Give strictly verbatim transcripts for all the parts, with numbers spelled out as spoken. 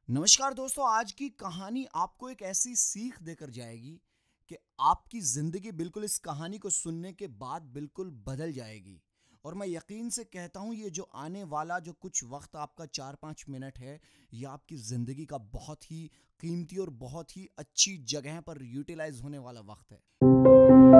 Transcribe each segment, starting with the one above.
नमस्कार दोस्तों, आज की कहानी आपको एक ऐसी सीख देकर जाएगी कि आपकी ज़िंदगी बिल्कुल इस कहानी को सुनने के बाद बिल्कुल बदल जाएगी। और मैं यकीन से कहता हूँ ये जो आने वाला जो कुछ वक्त आपका चार पाँच मिनट है, ये आपकी ज़िंदगी का बहुत ही कीमती और बहुत ही अच्छी जगह पर यूटिलाइज होने वाला वक्त है।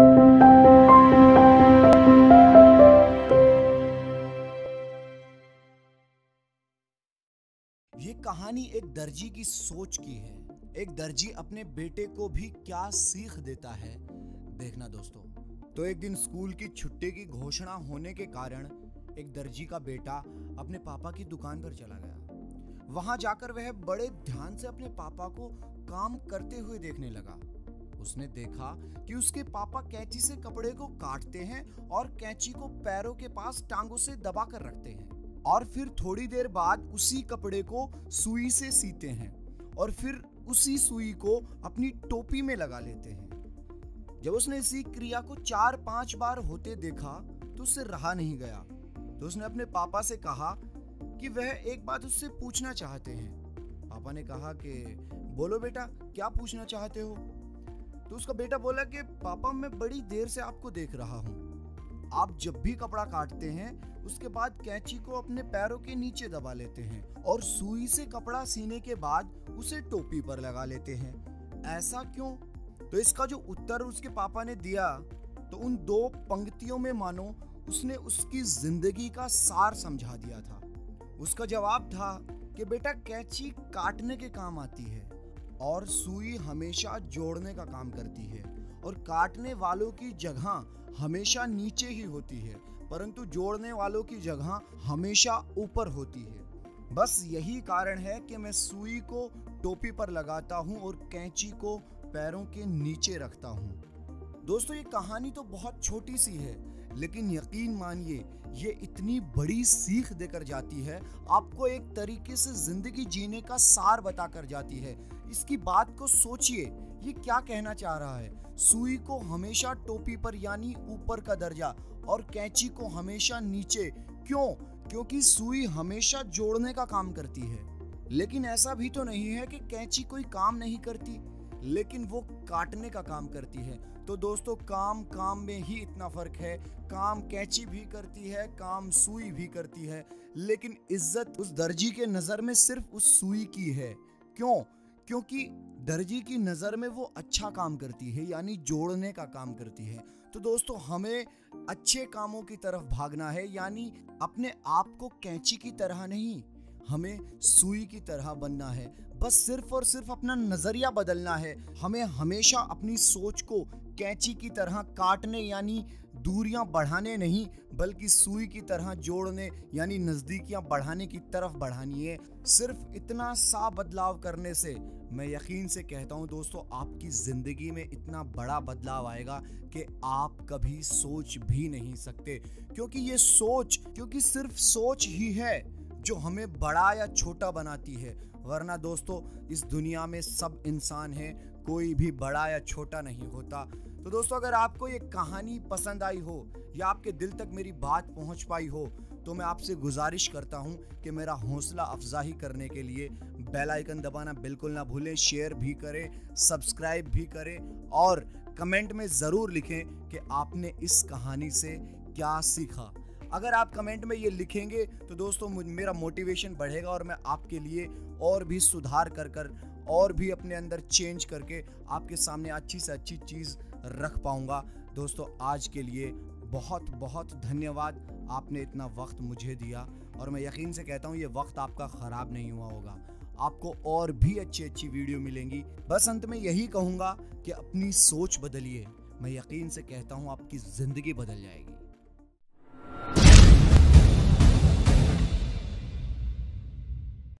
ये कहानी एक दर्जी की सोच की है। एक दर्जी अपने बेटे को भी क्या सीख देता है, देखना दोस्तों। तो एक दिन स्कूल की छुट्टी की घोषणा होने के कारण एक दर्जी का बेटा अपने पापा की दुकान पर चला गया। वहां जाकर वह बड़े ध्यान से अपने पापा को काम करते हुए देखने लगा। उसने देखा कि उसके पापा कैंची से कपड़े को काटते हैं और कैंची को पैरों के पास टांगों से दबा कर रखते हैं और फिर थोड़ी देर बाद उसी कपड़े को सुई से सीते हैं और फिर उसी सुई को अपनी टोपी में लगा लेते हैं। जब उसने इसी क्रिया को चार पांच बार होते देखा तो उससे रहा नहीं गया। तो उसने अपने पापा से कहा कि वह एक बात उससे पूछना चाहते हैं। पापा ने कहा कि बोलो बेटा, क्या पूछना चाहते हो? तो उसका बेटा बोला कि पापा, मैं बड़ी देर से आपको देख रहा हूँ। आप जब भी कपड़ा काटते हैं उसके बाद कैंची को अपने पैरों के नीचे दबा लेते हैं और सुई से कपड़ा सीने के बाद उसे टोपी पर लगा लेते हैं। ऐसा क्यों? तो इसका जो उत्तर उसके पापा ने दिया, तो उन दो पंक्तियों में मानो उसने उसकी जिंदगी का सार समझा दिया था। उसका जवाब था कि बेटा, कैंची काटने के काम आती है और सुई हमेशा जोड़ने का काम करती है और काटने वालों की जगह हमेशा नीचे ही होती है, परंतु जोड़ने वालों की जगह हमेशा ऊपर होती है। बस यही कारण है कि मैं सुई को टोपी पर लगाता हूँ और कैंची को पैरों के नीचे रखता हूँ। दोस्तों, ये कहानी तो बहुत छोटी सी है, लेकिन यकीन मानिए ये इतनी बड़ी सीख देकर जाती है, आपको एक तरीके से जिंदगी जीने का सार बताकर जाती है। इसकी बात को सोचिए, ये क्या कहना चाह रहा है? सुई को हमेशा टोपी पर यानी ऊपर का दर्जा और कैंची को हमेशा नीचे। क्यों? क्योंकि सुई हमेशा जोड़ने का काम करती है। लेकिन ऐसा भी तो नहीं है कि कैंची कोई काम नहीं करती, लेकिन वो काटने का काम करती है। तो दोस्तों, काम काम में ही इतना फर्क है। काम कैंची भी करती है, काम सुई भी करती है, लेकिन इज्जत उस दर्जी के नजर में सिर्फ उस सुई की है। क्यों? क्योंकि दर्जी की नज़र में वो अच्छा काम करती है, यानी जोड़ने का काम करती है। तो दोस्तों, हमें अच्छे कामों की तरफ भागना है, यानी अपने आप को कैंची की तरह नहीं, हमें सुई की तरह बनना है। बस सिर्फ और सिर्फ अपना नज़रिया बदलना है। हमें हमेशा अपनी सोच को कैंची की तरह काटने यानी दूरियां बढ़ाने नहीं, बल्कि सुई की तरह जोड़ने यानी नज़दीकियां बढ़ाने की तरफ बढ़ानी है। सिर्फ इतना सा बदलाव करने से मैं यकीन से कहता हूं दोस्तों, आपकी ज़िंदगी में इतना बड़ा बदलाव आएगा कि आप कभी सोच भी नहीं सकते। क्योंकि ये सोच क्योंकि सिर्फ सोच ही है जो हमें बड़ा या छोटा बनाती है। वरना दोस्तों, इस दुनिया में सब इंसान हैं, कोई भी बड़ा या छोटा नहीं होता। तो दोस्तों, अगर आपको ये कहानी पसंद आई हो या आपके दिल तक मेरी बात पहुंच पाई हो, तो मैं आपसे गुजारिश करता हूं कि मेरा हौसला अफजाई करने के लिए बेल आइकन दबाना बिल्कुल ना भूलें। शेयर भी करें, सब्सक्राइब भी करें और कमेंट में ज़रूर लिखें कि आपने इस कहानी से क्या सीखा। अगर आप कमेंट में ये लिखेंगे तो दोस्तों मेरा मोटिवेशन बढ़ेगा और मैं आपके लिए और भी सुधार कर कर और भी अपने अंदर चेंज करके आपके सामने अच्छी से अच्छी चीज़ रख पाऊंगा। दोस्तों, आज के लिए बहुत बहुत धन्यवाद। आपने इतना वक्त मुझे दिया और मैं यकीन से कहता हूँ ये वक्त आपका ख़राब नहीं हुआ होगा। आपको और भी अच्छी अच्छी वीडियो मिलेंगी। बस अंत में यही कहूँगा कि अपनी सोच बदलिए। मैं यकीन से कहता हूँ आपकी ज़िंदगी बदल जाएगी।